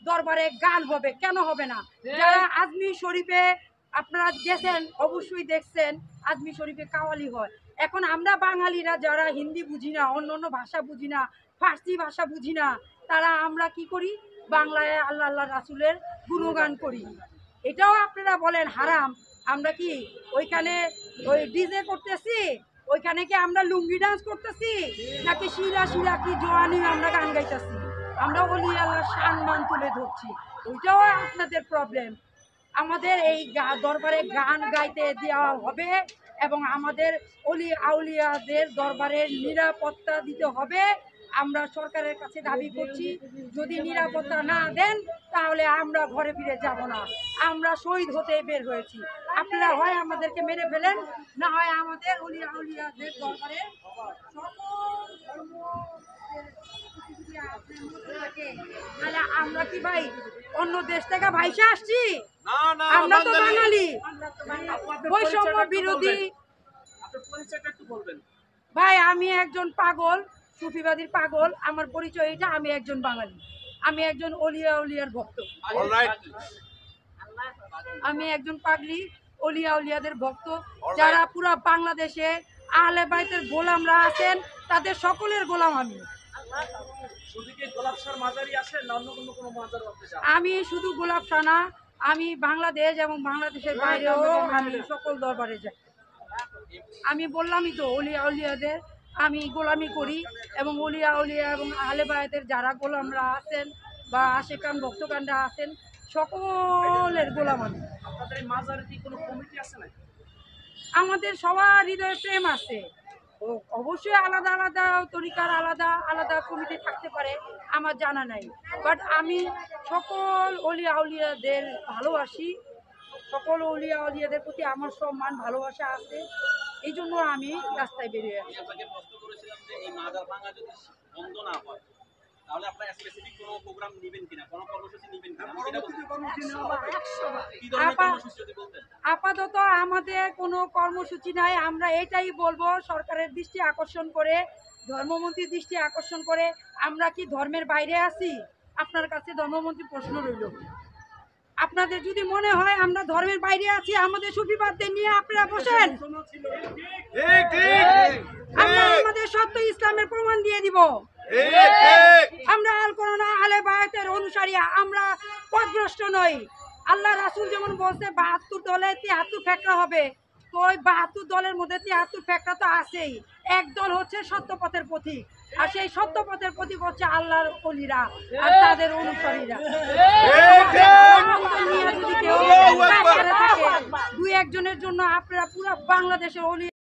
দরবারে গান হবে, কেন হবে না? যারা আজমির শরীফে আপনারা গেছেন অবশ্যই দেখছেন আজমির শরীফে কাওয়ালি হয়। এখন আমরা বাঙালিরা যারা হিন্দি বুঝি না, অন্য অন্য ভাষা বুঝি না, ফার্সি ভাষা বুঝি না, তারা আমরা কি করি? বাংলায় আল্লাহ আল্লাহ রাসুলের গুণগান করি। এটাও আপনারা বলেন হারাম। আমরা কি ওইখানে ওই ডিজে করতেছি? ওইখানে কি আমরা লুঙ্গি ডান্স করতেছি? নাকি শিলা শিলা কি জোয়ানি আমরা গান গাইতেছি? আমরা ওলি আল্লাহ সম্মান তুলে ধরছি। ওইটাও আপনাদের প্রবলেম। আমাদের এই দরবারে গান গাইতে দেওয়া হবে এবং আমাদের অলি আউলিয়াদের দরবারের নিরাপত্তা দিতে হবে। আমরা সরকারের কাছে দাবি করছি, যদি নিরাপত্তা না দেন তাহলে আমরা ঘরে ফিরে যাব না। আমরা শহীদ হতে বের হয়েছি। আপনারা হয় আমাদেরকে মেরে ফেলেন, না হয় আমাদের অলি আউলিয়াদের দরবারে তাহলে আমরা কি ভাই অন্য দেশ থেকে ভাইসা আসছি? আমরা তো বাঙালি, বৈষম্য বিরোধী। ভাই আমি একজন পাগল, সুফিবাদীর পাগল। আমার পরিচয় এটা, আমি একজন বাঙালি, আমি একজন অলিয়া উলিয়ার ভক্ত, আমি একজন পাগলি অলিয়া উলিয়াদের ভক্ত। যারা পুরো বাংলাদেশে আহলে বাইতের গোলামরা আছেন তাদের সকলের গোলাম আমি। আমি শুধু গোলাপ শাহ না, আমি বাংলাদেশ এবং বাংলাদেশের বাইরেও আমি সকল দরবারে যাই। আমি বললামই তো অলিয়া উলিয়াদের আমি গোলামি করি এবং অলিয়া উলিয়া এবং আহলে বায়াতের যারা গোলামরা আছেন বা আশেকান ভক্তকানরা আছেন সকলের গোলাম আমি। আমাদের সবার হৃদয়ে প্রেম আছে। অবশ্যই আলাদা আলাদা তরিকার আলাদা আলাদা কমিটি থাকতে পারে, আমার জানা নাই। বাট আমি সকল অলিয়া উলিয়াদের ভালোবাসি, সকল অলিয়া উলিয়াদের প্রতি আমার সম্মান ভালোবাসা আছে। এই জন্য আমি রাস্তায় বেরিয়ে আসি। আপাতত আমাদের কোনো কর্মসূচি নাই। আমরা এটাই বলবো সরকারের দৃষ্টি আকর্ষণ করে, ধর্মমন্ত্রীর দৃষ্টি আকর্ষণ করে, আমরা কি ধর্মের বাইরে আছি? আপনার কাছে ধর্মমন্ত্রী প্রশ্ন রইল। আপনাদের যদি মনে হয় আমরা ধর্মের বাইরে আছি, আমাদের সুফিবাদদের নিয়ে আপনারা বসেন, আমরা আমাদের সত্য ইসলামের প্রমাণ দিয়ে দিব। আমরা আল কোরআন আহলে বায়াতের অনুসারী, আমরা পথভ্রষ্ট নই। আল্লাহ রাসূল যেমন বলছে ৭২ দলে ৭৩ ফেকরা হবে, তো ওই ৭২ দলের মধ্যে ৭৩ ফেকরা তো আছেই। এক দল হচ্ছে সত্যপথের পথিক, আর সেই সত্যপথের পথিক হচ্ছে আল্লাহর ওলিরা আর তাদের অনুসারীরা। যদি কেউ ২-১ জনের জন্য আপনারা পুরো বাংলাদেশের ওলি